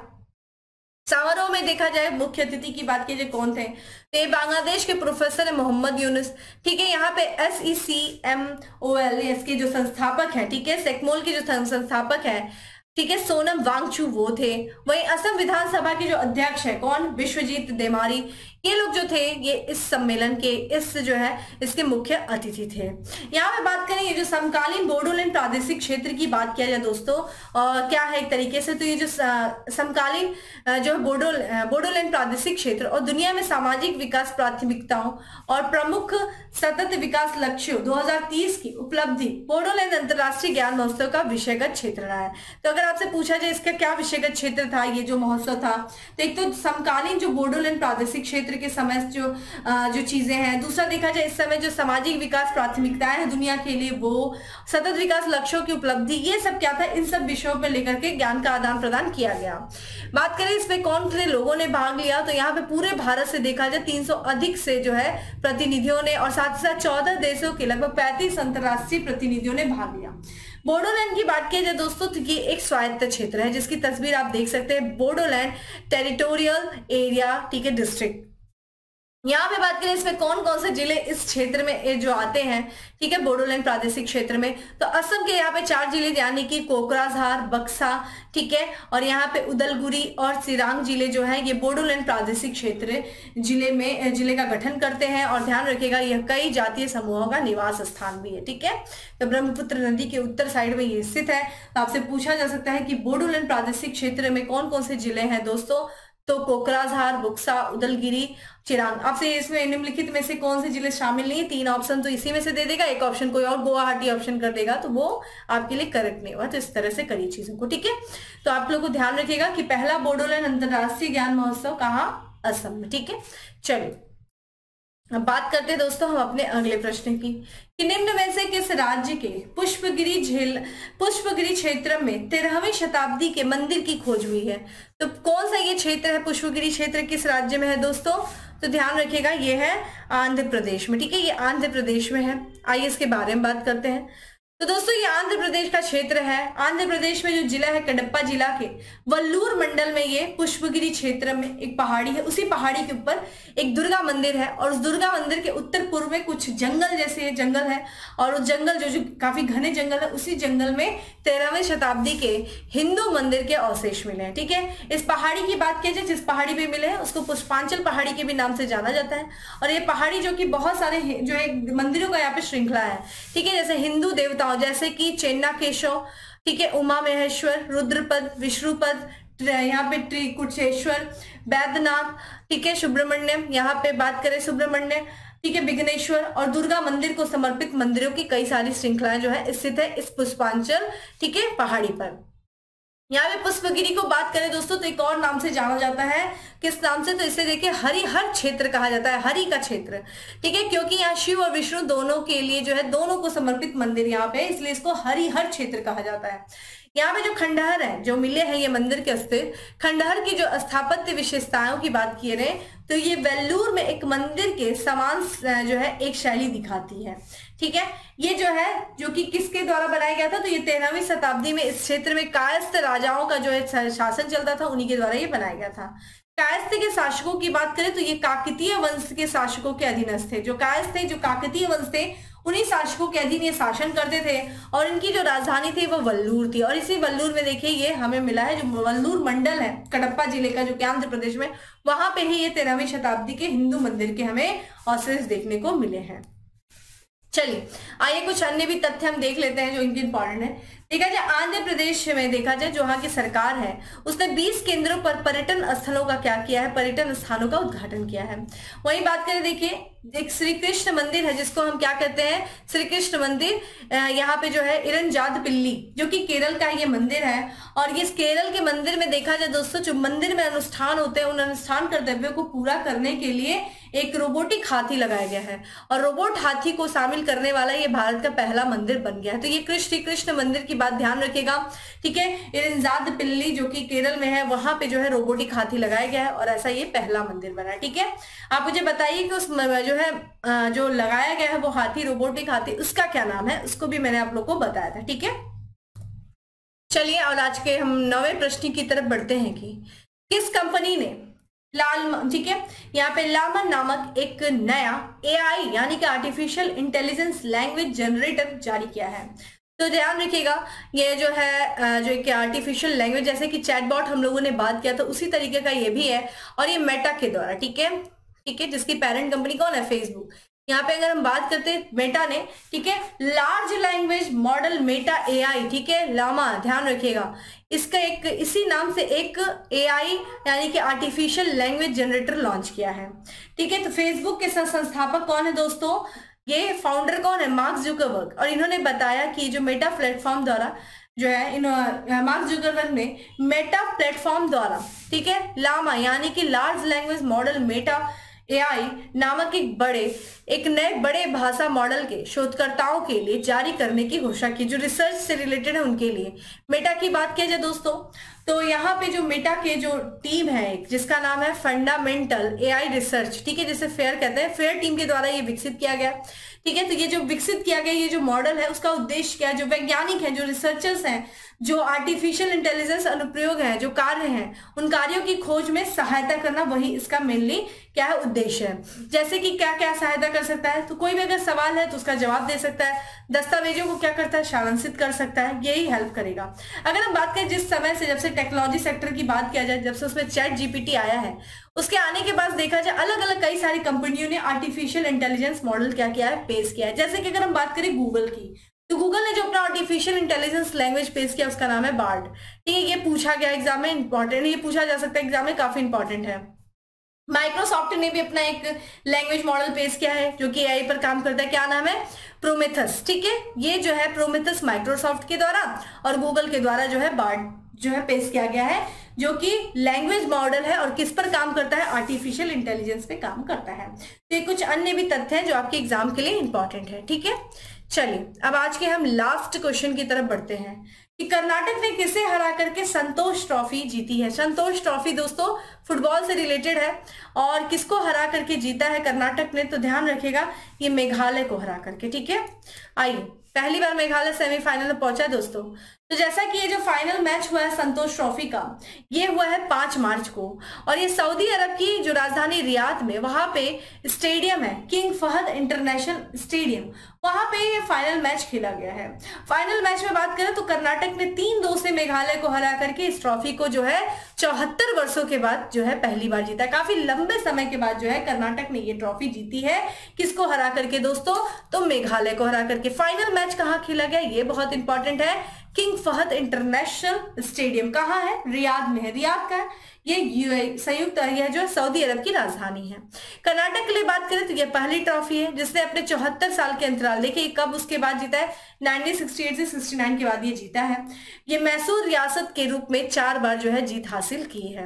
समारोह में देखा जाए मुख्य अतिथि की बात कीजिए कौन थे, तो ये बांग्लादेश के प्रोफेसर है मोहम्मद यूनुस। ठीक है, यहाँ पे SECMOL इसके जो संस्थापक है, ठीक है, सेकमोल के जो संस्थापक है, ठीक है, सोनम वांगचू वो थे। वहीं असम विधानसभा के जो अध्यक्ष है कौन, विश्वजीत देमारी, ये लोग जो थे ये इस सम्मेलन के इस जो है इसके मुख्य अतिथि थे। यहाँ पे बात करें ये जो समकालीन बोडोलैंड प्रादेशिक क्षेत्र की बात किया जाए दोस्तों क्या है एक तरीके से, तो ये जो समकालीन जो बोडोलैंड प्रादेशिक क्षेत्र और दुनिया में सामाजिक विकास प्राथमिकताओं और प्रमुख सतत विकास लक्ष्यों 2030 की उपलब्धि बोडोलैंड अंतरराष्ट्रीय ज्ञान महोत्सव का विषयगत क्षेत्र रहा है। तो अगर आपसे पूछा जाए इसका क्या विषयगत क्षेत्र था ये जो महोत्सव था, तो एक तो समकालीन जो बोडोलैंड प्रादेशिक क्षेत्र के समय जो चीजें हैं, दूसरा देखा जाए इस समय जो सामाजिक विकास प्राथमिकताएं हैं दुनिया के लिए, वो सतत विकास लक्ष्यों की उपलब्धि, ये सब क्या था, इन सब विषयों पर लेकर के ज्ञान का आदान प्रदान किया गया। बात करें इसमें कौन से लोगों ने भाग लिया, तो यहाँ पे पूरे भारत से देखा जाए 300 अधिक से जो है प्रतिनिधियों ने और साथ ही साथ 14 देशों के लगभग 35 अंतरराष्ट्रीय प्रतिनिधियों ने भाग लिया। बोडोलैंड की बात की जाए दोस्तों तो ये एक स्वायत्त क्षेत्र है जिसकी तस्वीर आप देख सकते हैं, बोडोलैंड टेरिटोरियल एरिया, ठीक है, डिस्ट्रिक्ट। यहाँ पे बात करें इसमें कौन कौन से जिले इस क्षेत्र में जो आते हैं, ठीक है, बोडोलैंड प्रादेशिक क्षेत्र में, तो असम के यहाँ पे 4 जिले यानी कि कोकराझार, बक्सा, ठीक है, और यहाँ पे उदलगुरी और सिरांग जिले जो है ये बोडोलैंड प्रादेशिक क्षेत्र जिले का गठन करते हैं। और ध्यान रखिएगा यह कई जातीय समूहों का निवास स्थान भी है, ठीक है। तो ब्रह्मपुत्र नदी के उत्तर साइड में ये स्थित है। तो आपसे पूछा जा सकता है कि बोडोलैंड प्रादेशिक क्षेत्र में कौन कौन से जिले हैं दोस्तों, तो कोकराझार, बुक्सा, उदलगिरी, चिरांग। आपसे इसमें निम्नलिखित में से कौन से जिले शामिल नहीं है, 3 ऑप्शन तो इसी में से दे देगा, एक ऑप्शन कोई और गुवाहाटी ऑप्शन कर देगा, तो वो आपके लिए करेक्ट नहीं हुआ। तो इस तरह से करिए चीजों को, ठीक है। तो आप लोग को ध्यान रखिएगा कि पहला बोडोलैंड अंतरराष्ट्रीय ज्ञान महोत्सव कहाँ, असम में, ठीक है। चलिए अब बात करते हैं दोस्तों हम अपने अगले प्रश्न की, कि निम्न में से किस राज्य के पुष्पगिरी क्षेत्र में 13वीं शताब्दी के मंदिर की खोज हुई है। तो कौन सा ये क्षेत्र है, पुष्पगिरी क्षेत्र किस राज्य में है दोस्तों, तो ध्यान रखिएगा ये है आंध्र प्रदेश में, ठीक है, ये आंध्र प्रदेश में है। आइए इसके बारे में बात करते हैं। तो दोस्तों ये आंध्र प्रदेश का क्षेत्र है। आंध्र प्रदेश में जो जिला है कडप्पा जिला के वल्लूर मंडल में ये पुष्पगिरी क्षेत्र में एक पहाड़ी है, उसी पहाड़ी के ऊपर एक दुर्गा मंदिर है, और उस दुर्गा मंदिर के उत्तर पूर्व में कुछ जंगल जैसे जंगल है, और उस जंगल जो काफी घने जंगल है, उसी जंगल में 13वीं शताब्दी के हिंदू मंदिर के अवशेष मिले हैं, ठीक है। इस पहाड़ी की बात की जाए, जिस पहाड़ी पे मिले हैं उसको पुष्पांचल पहाड़ी के भी नाम से जाना जाता है। और ये पहाड़ी जो कि बहुत सारे जो है मंदिरों का यहाँ पे श्रृंखला है, ठीक है, जैसे हिंदू देवताओं जैसे कि चेन्नाकेशव, ठीक है, उमा महेश्वर, रुद्रपद, विष्णुपद, यहाँ पे त्रिकुटेश्वर, बैद्यनाथ, ठीक है, सुब्रमण्यम, यहाँ पे बात करें सुब्रमण्य, ठीक है, विघ्नेश्वर, और दुर्गा मंदिर को समर्पित मंदिरों की कई सारी श्रृंखलाएं जो है स्थित है इस पुष्पांचल, ठीक है, पहाड़ी पर। यहाँ पे पुष्पगिरी को बात करें दोस्तों तो एक और नाम से जाना जाता है, किस नाम से, तो इसे देखिए हरिहर क्षेत्र कहा जाता है, हरि का क्षेत्र, ठीक है, क्योंकि यहाँ शिव और विष्णु दोनों के लिए जो है दोनों को समर्पित मंदिर यहाँ पे, इसलिए इसको हरिहर क्षेत्र कहा जाता है। यहाँ पे जो खंडहर है जो मिले हैं ये मंदिर के अस्थिर, खंडहर की जो स्थापत्य विशेषताओं की बात की रहे तो ये वेल्लूर में एक मंदिर के समान जो है एक शैली दिखाती है, ठीक है। ये जो है जो कि किसके द्वारा बनाया गया था, तो ये 13वीं शताब्दी में इस क्षेत्र में कायस्थ राजाओं का जो है शासन चलता था, उन्हीं के द्वारा ये बनाया गया था। कायस्थ के शासकों की बात करें तो ये काकतीय वंश के शासकों के अधीनस्थ थे। जो कायस्थ थे, जो काकतीय वंश थे, उन्हीं शासकों के अधीन ये शासन करते थे, और इनकी जो राजधानी थी वो वल्लूर थी। और इसी वल्लूर में देखिए ये हमें मिला है, जो वल्लूर मंडल है कडप्पा जिले का जो कि आंध्र प्रदेश में, वहां पे ही ये 13वीं शताब्दी के हिंदू मंदिर के हमें अवशेष देखने को मिले हैं। चलिए आइए कुछ अन्य भी तथ्य हम देख लेते हैं जो इनके इंपॉर्टेंट है। देखा जाए आंध्र प्रदेश में, देखा जाए जो वहां की सरकार है उसने 20 केंद्रों पर पर्यटन स्थलों का क्या किया है, पर्यटन स्थानों का उद्घाटन किया है। वही बात करें, देखिए एक श्री कृष्ण मंदिर है जिसको हम क्या कहते हैं, श्री कृष्ण मंदिर, यहाँ पे जो है इरंजादपिल्ली जो कि केरल का ये मंदिर है। और इस केरल के मंदिर में देखा जाए दोस्तों, जो मंदिर में अनुष्ठान होते हैं उन अनुष्ठान कर्तव्यों को पूरा करने के लिए एक रोबोटिक हाथी लगाया गया है, और रोबोट हाथी को शामिल करने वाला ये भारत का पहला मंदिर बन गया है। तो ये श्री कृष्ण मंदिर की बात ध्यान रखिएगा, ठीक है। इरंजादपिल्ली जो कि केरल में है, वहां पे जो है रोबोटिक हाथी लगाया गया है, और ऐसा ये पहला मंदिर बना है, ठीक है। आप मुझे बताइए कि उस जो है जो लगाया गया है वो हाथी, रोबोटिक हाथी, उसका क्या नाम है, उसको भी मैंने आप लोग को बताया था, ठीक है। चलिए और आज के हम 9वें प्रश्न की तरफ बढ़ते हैं कि किस कंपनी ने ठीक है, यहाँ पे लामा नामक एक नया AI यानी कि आर्टिफिशियल इंटेलिजेंस लैंग्वेज जनरेटर जारी किया है। तो ध्यान रखिएगा ये जो है जो एक आर्टिफिशियल लैंग्वेज, जैसे कि चैटबॉट हम लोगों ने बात किया तो उसी तरीके का ये भी है, और ये मेटा के द्वारा, ठीक है, जिसकी पेरेंट कंपनी कौन है, फेसबुक। यहाँ पे अगर हम बात करते हैं मेटा ने, ठीक है, large language model Meta AI, ठीक है, लामा, ध्यान रखिएगा इसका एक इसी नाम से एक AI यानी कि आर्टिफिशियल लैंग्वेज जनरेटर लॉन्च किया है, ठीक है। तो फेसबुक के संस्थापक कौन है दोस्तों, ये फाउंडर कौन है, मार्क जुकरबर्ग। और इन्होंने बताया कि जो मेटा प्लेटफॉर्म द्वारा जो है मार्क जुकरबर्ग ने मेटा प्लेटफॉर्म द्वारा, ठीक है, लामा यानी कि large language model Meta AI नामक एक नए बड़े भाषा मॉडल के शोधकर्ताओं के लिए जारी करने की घोषणा की, जो रिसर्च से रिलेटेड है उनके लिए। मेटा की बात की जाए दोस्तों तो यहाँ पे जो मेटा के जो टीम है जिसका नाम है फंडामेंटल AI रिसर्च, ठीक है, जिसे फेयर कहते हैं, फेयर टीम के द्वारा ये विकसित किया गया, ठीक है। तो ये जो विकसित किया गया ये जो मॉडल है उसका उद्देश्य क्या है, जो वैज्ञानिक है, जो रिसर्चर्स हैं जो आर्टिफिशियल इंटेलिजेंस अनुप्रयोग है, जो कार्य हैं, उन कार्यों की खोज में सहायता करना, वही इसका मेनली क्या है, उद्देश्य है। जैसे कि क्या क्या सहायता कर सकता है, तो कोई भी अगर सवाल है तो उसका जवाब दे सकता है, दस्तावेजों को क्या करता है, सारांशित कर सकता है, यही हेल्प करेगा। अगर हम बात करें जिस समय से, जब से टेक्नोलॉजी सेक्टर की बात किया जाए, जब से उसमें चैट जीपीटी आया है, उसके आने के बाद देखा जाए अलग अलग कई सारी कंपनियों ने आर्टिफिशियल इंटेलिजेंस मॉडल क्या किया है, पेश किया है। जैसे कि अगर हम बात करें गूगल की, तो गूगल ने जो अपना आर्टिफिशियल इंटेलिजेंस लैंग्वेज पेश किया उसका नाम है बार्ड। ठीक है, ये पूछा गया एग्जाम में, इंपॉर्टेंट, ये पूछा जा सकता है एग्जाम में, काफी इंपॉर्टेंट है। माइक्रोसॉफ्ट ने भी अपना एक लैंग्वेज मॉडल पेश किया है जो कि एआई पर काम करता है, क्या नाम है, प्रोमेथस। ठीक है, ये जो है प्रोमेथस माइक्रोसॉफ्ट के द्वारा और गूगल के द्वारा जो है बार्ड जो है पेश किया गया है, जो कि लैंग्वेज मॉडल है और किस पर काम करता है, आर्टिफिशियल इंटेलिजेंस पे काम करता है। तो ये कुछ अन्य भी तथ्य हैं जो आपके एग्जाम के लिए इंपॉर्टेंट है। ठीक है, चलिए अब आज के हम लास्ट क्वेश्चन की तरफ बढ़ते हैं कि कर्नाटक ने किसे हरा करके संतोष ट्रॉफी जीती है। संतोष ट्रॉफी दोस्तों फुटबॉल से रिलेटेड है और किसको हरा करके जीता है कर्नाटक ने, तो ध्यान रखिएगा ये मेघालय को हरा करके। ठीक है, आइए, पहली बार मेघालय सेमीफाइनल में पहुंचा दोस्तों। तो जैसा कि ये जो फाइनल मैच हुआ है संतोष ट्रॉफी का, ये हुआ है 5 मार्च को और ये सऊदी अरब की जो राजधानी रियाद में, वहां पे स्टेडियम है किंग फहद इंटरनेशनल स्टेडियम, वहां पे ये फाइनल मैच खेला गया है। फाइनल मैच में बात करें तो कर्नाटक ने 3-2 से मेघालय को हरा करके इस ट्रॉफी को जो है 74 वर्षों के बाद जो है पहली बार जीता। काफी लंबे समय के बाद जो है कर्नाटक ने ये ट्रॉफी जीती है, किसको हरा करके दोस्तों, तो मेघालय को हरा करके। फाइनल मैच कहाँ खेला गया, ये बहुत इंपॉर्टेंट है, किंग फहद इंटरनेशनल स्टेडियम कहाँ है, रियाद में है। रियाद का ये संयुक्त यह जो सऊदी अरब की राजधानी है। कर्नाटक के लिए बात करें तो ये पहली ट्रॉफी है जिसने अपने 74 साल के अंतराल, देखिए कब उसके बाद जीता है, 1968 से 69 के बाद ये जीता है। ये मैसूर रियासत के रूप में 4 बार जो है जीत हासिल की है।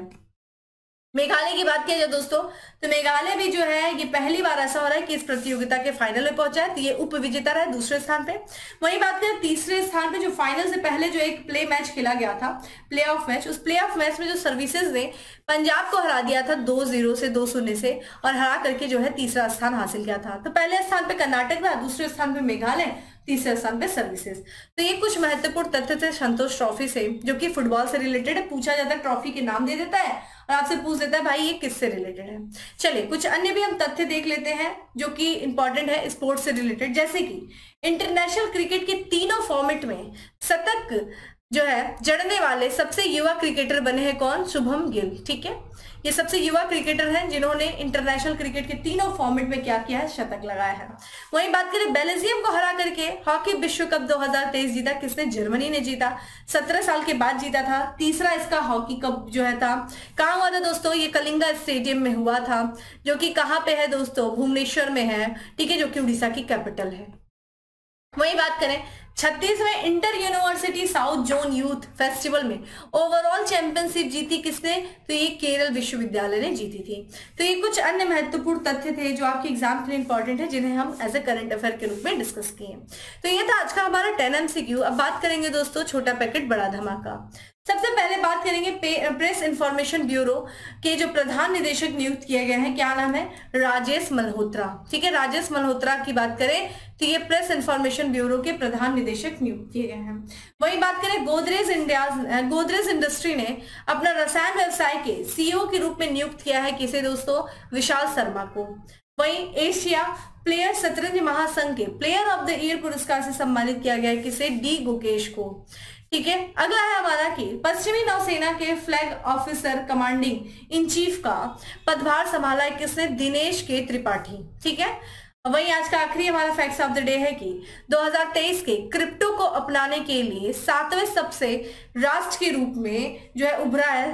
मेघालय की बात किया जाए दोस्तों तो मेघालय भी जो है ये पहली बार ऐसा हो रहा है कि इस प्रतियोगिता के फाइनल में पहुंचा है, तो ये उप विजेता रहा दूसरे स्थान पे। वहीं बात करें तीसरे स्थान पे, जो फाइनल से पहले जो एक प्ले मैच खेला गया था, प्ले ऑफ मैच, उस प्ले ऑफ मैच में जो सर्विसेज ने पंजाब को हरा दिया था 2-0 से 2-0 से और हरा करके जो है तीसरा स्थान हासिल किया था। तो पहले स्थान पे कर्नाटक रहा, दूसरे स्थान पे मेघालय, तीसरे स्थान पे सर्विसेज। तो ये कुछ महत्वपूर्ण तथ्य थे संतोष ट्रॉफी से, जो कि फुटबॉल से रिलेटेड है। पूछा जाता है, ट्रॉफी के नाम दे देता है और आपसे पूछ देता है भाई ये किससे रिलेटेड है। चलिए कुछ अन्य भी हम तथ्य देख लेते हैं जो कि इंपॉर्टेंट है स्पोर्ट्स से रिलेटेड, जैसे कि इंटरनेशनल क्रिकेट के तीनों फॉर्मेट में शतक जो है जड़ने वाले सबसे युवा क्रिकेटर बने हैं कौन, शुभम गिल। ठीक है, ये सबसे युवा क्रिकेटर हैं जिन्होंने इंटरनेशनल क्रिकेट के तीनों फॉर्मेट में क्या किया है, शतक लगाया है। वहीं बात करें बेल्जियम को हरा करके हॉकी विश्व कप 2023 जीता, किसने, जर्मनी ने जीता, 17 साल के बाद जीता था। तीसरा इसका हॉकी कप जो है था, कहाँ हुआ था दोस्तों, ये कलिंगा स्टेडियम में हुआ था, जो कि कहाँ पे है दोस्तों, भुवनेश्वर में है। ठीक है, जो कि उड़ीसा की कैपिटल है। वही बात करें 36वें inter university south zone youth festival में ओवरऑल चैंपियनशिप जीती किसने, तो ये केरल विश्वविद्यालय ने जीती थी। तो ये कुछ अन्य महत्वपूर्ण तथ्य थे जो आपके एग्जाम के लिए इंपॉर्टेंट है, जिन्हें हम एज ए करंट अफेयर के रूप में डिस्कस किए। तो ये था आज का हमारा 10 MCQ। अब बात करेंगे दोस्तों छोटा पैकेट बड़ा धमाका। सबसे पहले बात करेंगे प्रेस इंफॉर्मेशन ब्यूरो के जो प्रधान निदेशक नियुक्त किए गए हैं, क्या नाम है, राजेश मल्होत्रा। ठीक है, राजेश मल्होत्रा की बात करें तो ये प्रेस इंफॉर्मेशन ब्यूरो के प्रधान निदेशक नियुक्त किए गए हैं। वही बात करें गोदरेज इंडस्ट्री ने अपना रसायन व्यवसाय के CEO के रूप में नियुक्त किया है किसे दोस्तों, विशाल शर्मा को। वहीं एशिया प्लेयर शतरंज महासंघ के प्लेयर ऑफ द ईयर पुरस्कार से सम्मानित किया गया किसे, डी गुकेश को। ठीक है, अगला है हमारा कि पश्चिमी नौसेना के flag officer commanding in chief का पदभार संभाला है किसने, दिनेश के त्रिपाठी। ठीक है, वही आज का आखिरी हमारा फैक्ट्स ऑफ द डे है कि 2023 के क्रिप्टो को अपनाने के लिए 7वें सबसे राष्ट्र के रूप में जो है उभरा है,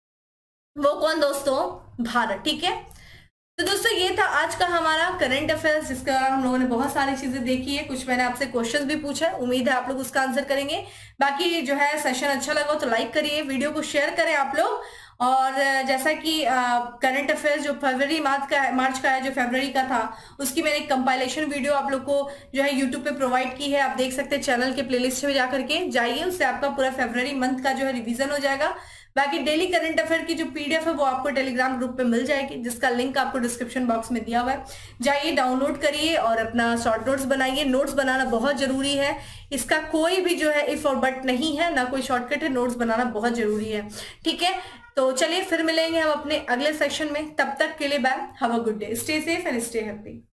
वो कौन दोस्तों, भारत। ठीक है, तो दोस्तों ये था आज का हमारा करंट अफेयर्स, जिसके दौरान हम लोगों ने बहुत सारी चीजें देखी है। कुछ मैंने आपसे क्वेश्चंस भी पूछा है, उम्मीद है आप लोग उसका आंसर करेंगे। बाकी जो है सेशन अच्छा लगा तो लाइक करिए, वीडियो को शेयर करें आप लोग। और जैसा कि करंट अफेयर्स जो मार्च का है, जो फरवरी का था, उसकी मैंने एक कंपाइलेशन वीडियो आप लोग को जो है यूट्यूब पे प्रोवाइड की है। आप देख सकते हैं चैनल के प्लेलिस्ट में जाकर के जाइए, उससे आपका पूरा फरवरी मंथ का जो है रिवीजन हो जाएगा। बाकी डेली करंट अफेयर की जो पीडीएफ है वो आपको टेलीग्राम ग्रुप पे मिल जाएगी, जिसका लिंक आपको डिस्क्रिप्शन बॉक्स में दिया हुआ है। जाइए डाउनलोड करिए और अपना शॉर्ट नोट्स बनाइए। नोट्स बनाना बहुत जरूरी है, इसका कोई भी जो है इफ और बट नहीं है, ना कोई शॉर्टकट है, नोट्स बनाना बहुत जरूरी है। ठीक है, तो चलिए फिर मिलेंगे हम अपने अगले सेक्शन में, तब तक के लिए bye, have a good day, stay safe and stay happy.